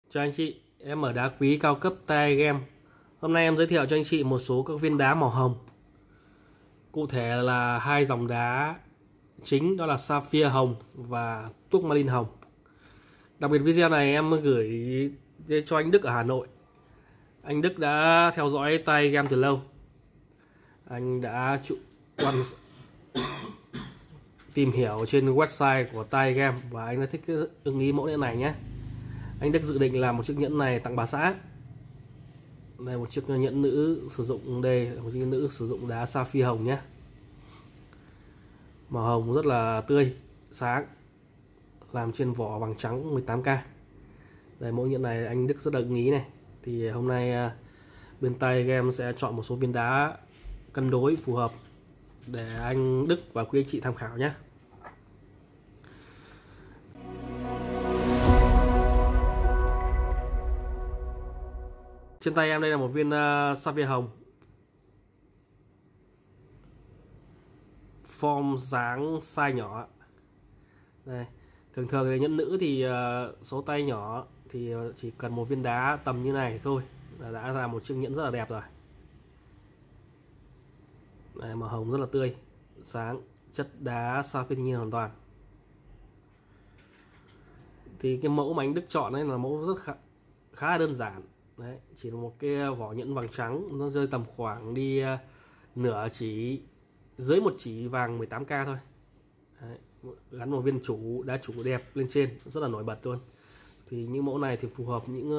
Chào anh chị, em ở đá quý cao cấp tay game. Hôm nay em giới thiệu cho anh chị một số các viên đá màu hồng. Cụ thể là hai dòng đá chính, đó là Sapphire hồng và Tourmaline hồng. Đặc biệt video này em gửi cho anh Đức ở Hà Nội. Anh Đức đã theo dõi tay game từ lâu. Anh đã tìm hiểu trên website của tay game và anh đã thích ưng ý mẫu nhẫn này nhé. Anh Đức dự định làm một chiếc nhẫn này tặng bà xã. Đây một chiếc nhẫn nữ sử dụng, đây là một chiếc nhẫn nữ sử dụng đá Sapphire hồng nhé. Màu hồng rất là tươi, sáng, làm trên vỏ bằng trắng 18K. Đây mẫu nhẫn này anh Đức rất là ưng ý này. Thì hôm nay bên tay game sẽ chọn một số viên đá cân đối phù hợp để anh Đức và quý anh chị tham khảo nhé. Trên tay em đây là một viên Sapphire hồng, form dáng size nhỏ. Đây, thường thì nhẫn nữ thì số tay nhỏ thì chỉ cần một viên đá tầm như này thôi là đã ra một chiếc nhẫn rất là đẹp rồi. Đây, màu hồng rất là tươi, sáng, chất đá sapphire thiên nhiên hoàn toàn. Thì cái mẫu mà anh Đức chọn đấy là mẫu rất khá là đơn giản. Đấy, chỉ là một cái vỏ nhẫn vàng trắng, nó rơi tầm khoảng đi nửa chỉ, dưới một chỉ vàng 18K thôi. Đấy, gắn một viên đá chủ đẹp lên trên, rất là nổi bật luôn. Thì những mẫu này thì phù hợp những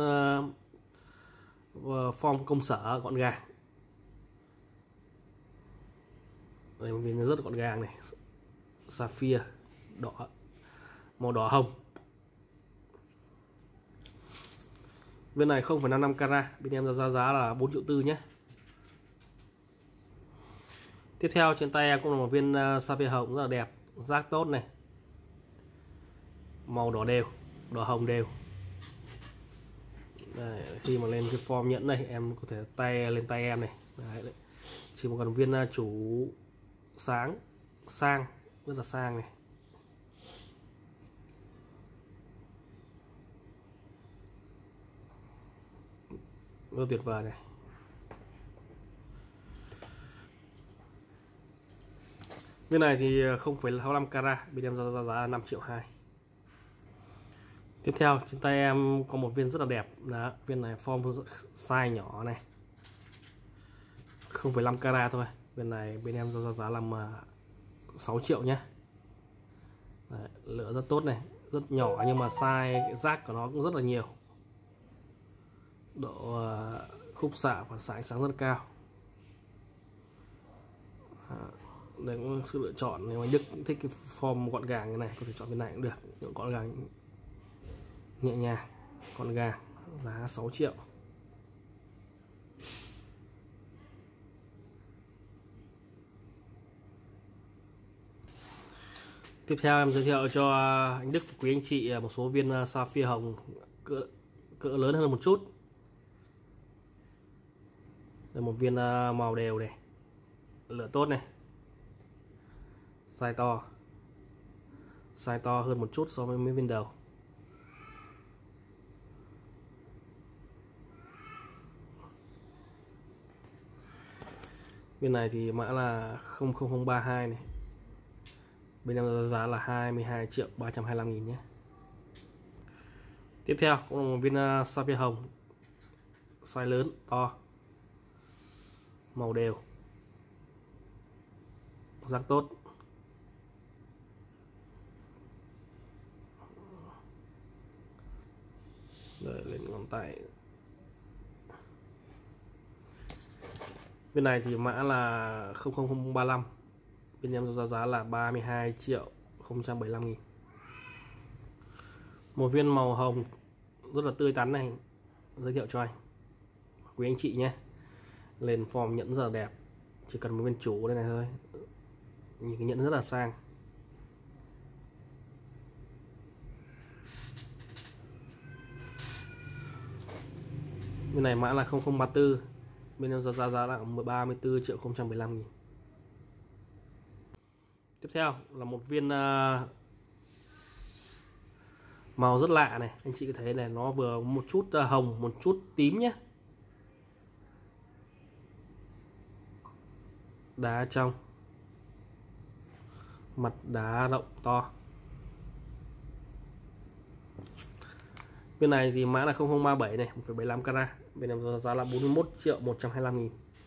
form công sở gọn gàng. Đây một viên rất là gọn gàng này, sapphire đỏ, màu đỏ hồng. Viên này 0,55 carat, bên em giá là 4,4 triệu nhé. Tiếp theo trên tay em cũng là một viên sapphire hồng rất là đẹp, rác tốt này, màu đỏ đều, đỏ hồng đều. Đây, khi mà lên cái form nhẫn đây em có thể lên tay em này. Đấy, chỉ một cần viên chủ sáng, sang, rất là sang này. Rất tuyệt vời này. Viên này thì 0,65 carat, bên em giá là 5,2 triệu. Tiếp theo trên tay em có một viên rất là đẹp. Đó, viên này form size nhỏ này, 0,5 carat thôi. Viên này bên em giá là 6 triệu nhé. Đấy, lửa rất tốt này, rất nhỏ nhưng mà size rác của nó cũng rất là nhiều. Độ khúc xạ và xạ ánh sáng rất cao. Đây cũng sự lựa chọn, nếu anh Đức thích cái form gọn gàng như này có thể chọn bên này cũng được. Gọn gàng, nhẹ nhàng, gọn gàng, giá 6 triệu. Tiếp theo em giới thiệu cho anh Đức và quý anh chị một số viên sapphire hồng cỡ lớn hơn một chút. Đây một viên màu đều này, lửa tốt này, size to hơn một chút so với mấy viên đầu. Viên này thì mã là 00032 này, bên em giá là 22.325.000 nhé. Tiếp theo cũng là một viên sapphire hồng, size lớn, to, màu đều, rác tốt. Rồi lên ngón tay. Bên này thì mã là 00035, bên em giá là 32.075.000. Một viên màu hồng rất là tươi tắn này, giới thiệu cho anh quý anh chị nhé. Lên form nhẫn rất là đẹp, chỉ cần một viên chủ đây này thôi, nhìn cái nhẫn rất là sang. Bên này mã là 0034, bên em giá là 34.015.000. Tiếp theo là một viên Màu rất lạ này, anh chị có thấy này, nó vừa một chút hồng, một chút tím nhé. Đá trong, mặt đá rộng to. Bên này thì mã là 0037 này, 1,75 carat. Bên này giá là 41.125.000.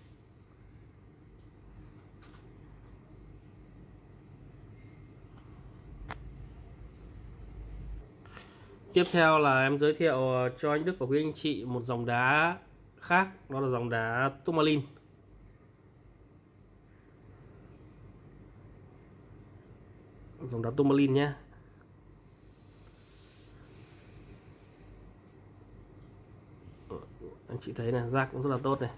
Tiếp theo là em giới thiệu cho anh Đức và quý anh chị một dòng đá khác, đó là dòng đá tourmaline. Dòng đá tourmaline nhé. Anh chị thấy này, rác cũng rất là tốt này.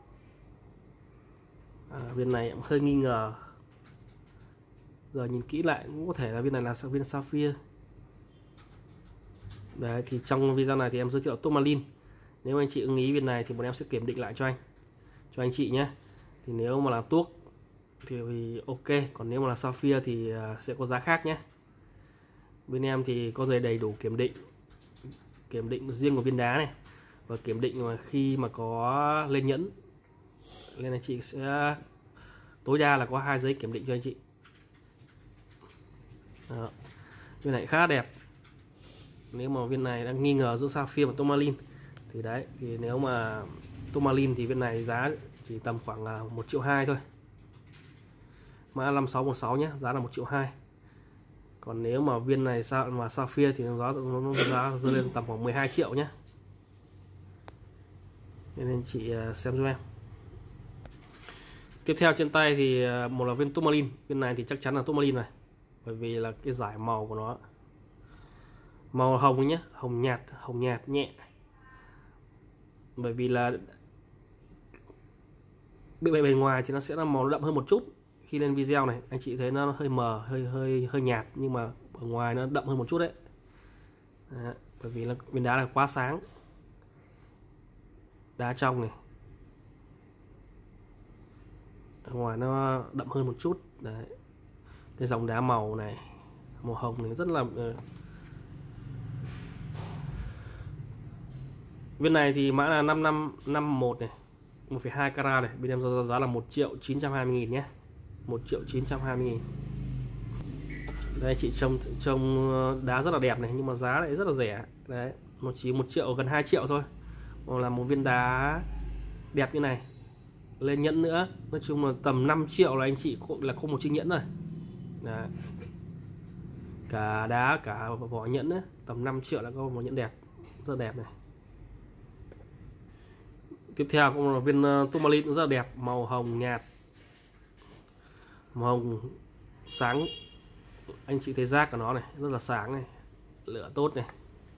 Viên này cũng hơi nghi ngờ, giờ nhìn kỹ lại cũng có thể là viên này là viên sapphire. Đấy, thì trong video này thì em giới thiệu tourmaline. Nếu anh chị ưng ý viên này thì bọn em sẽ kiểm định lại cho anh chị nhé. Thì nếu mà là tuốc thì ok, còn nếu mà là sapphire thì sẽ có giá khác nhé. Bên em thì có giấy đầy đủ kiểm định riêng của viên đá này, và kiểm định mà khi mà có lên nhẫn, nên anh chị sẽ tối đa là có 2 giấy kiểm định cho anh chị. Đó. Viên này khá đẹp. Nếu mà viên này đang nghi ngờ giữa sapphire và tourmaline thì đấy, thì nếu mà tourmaline thì viên này giá chỉ tầm khoảng 1,2 triệu thôi. Mã 5616 nhé, giá là 1,2 triệu. Còn nếu mà viên này mà sapphire thì giá rơi lên tầm khoảng 12 triệu nhé. Nên anh chị xem giúp em. Tiếp theo trên tay thì một là viên tourmaline. Viên này thì chắc chắn là tourmaline này, bởi vì là cái dải màu của nó màu hồng nhé, hồng nhạt nhẹ. Bởi vì là bên ngoài thì nó sẽ là màu đậm hơn một chút. Khi lên video này anh chị thấy nó hơi mờ, hơi nhạt, nhưng mà ở ngoài nó đậm hơn một chút đấy. Bởi vì là viên đá là quá sáng. Đá trong này, ở ngoài nó đậm hơn một chút đấy. Cái dòng đá màu này, màu hồng này rất là viên này thì mã là 5551 này, 1,2 carat này. Bên em giá là 1.920.000 nhé, 1.920.000. Đây chị trông đá rất là đẹp này, nhưng mà giá lại rất là rẻ đấy, chỉ 1 triệu, gần 2 triệu thôi. Còn là một viên đá đẹp như này lên nhẫn nữa, nói chung là tầm 5 triệu là anh chị là có một chiếc nhẫn rồi. Đấy. Cả đá cả vỏ nhẫn ấy, tầm 5 triệu là có một nhẫn đẹp, rất đẹp này. Tiếp theo cũng là viên tourmaline cũng rất là đẹp, màu hồng nhạt, màu hồng sáng. Anh chị thấy rác của nó này rất là sáng này, lửa tốt này.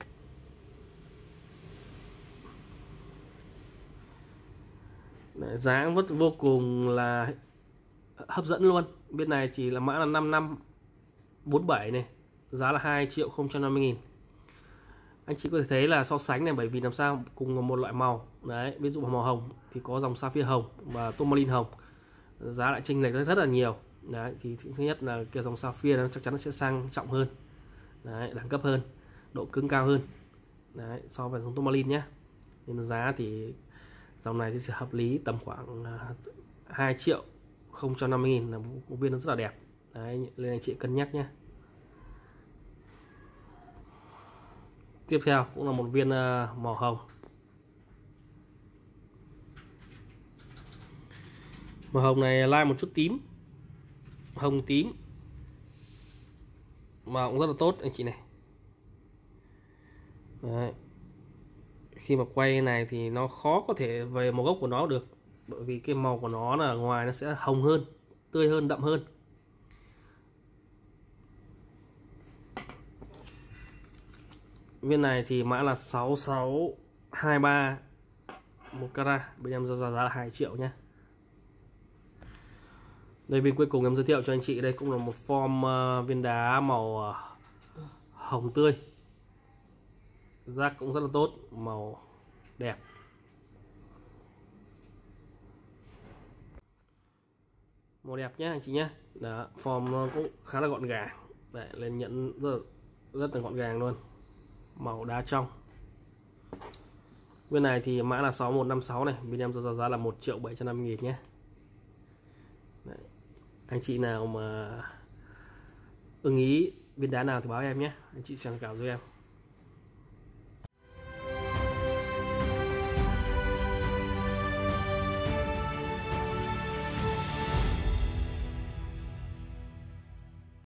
Đấy, giá vô cùng là hấp dẫn luôn. Bên này chỉ là mã là 5547 này, giá là 2.050.000. Anh chị có thể thấy là so sánh này, bởi vì làm sao cùng một loại màu đấy, ví dụ màu hồng thì có dòng sapphire hồng và tourmaline hồng, giá lại chênh lệch rất là nhiều. Đấy, thì thứ nhất là cái dòng sapphire nó chắc chắn nó sẽ sang trọng hơn đấy, đẳng cấp hơn, độ cứng cao hơn đấy, so với dòng tourmaline nhé. Nên giá thì dòng này thì sẽ hợp lý tầm khoảng 2.050.000, là một viên nó rất là đẹp đấy, nên anh chị cân nhắc nhé. Tiếp theo cũng là một viên màu hồng. Màu hồng này lai một chút tím, hồng tím, màu cũng rất là tốt anh chị này. Đấy. Khi mà quay này thì nó khó có thể về màu gốc của nó được, bởi vì cái màu của nó là ngoài nó sẽ hồng hơn, tươi hơn, đậm hơn. Viên này thì mã là 6623, 1 carat. Bên em giá là 2 triệu nhé. Đây, viên cuối cùng em giới thiệu cho anh chị đây cũng là một form viên đá màu hồng tươi, rác cũng rất là tốt, màu đẹp. Màu đẹp nhé anh chị nhé. Đó, form nó cũng khá là gọn gàng. Đấy, lên nhận rất là gọn gàng luôn. màu đá trong. Bên này thì mã là 6156 này, bên em cho giá là 1.750.000 nhé. Đấy. Anh chị nào mà ưng ý viên đá nào thì báo em nhé, anh chị xem cảm giúp em.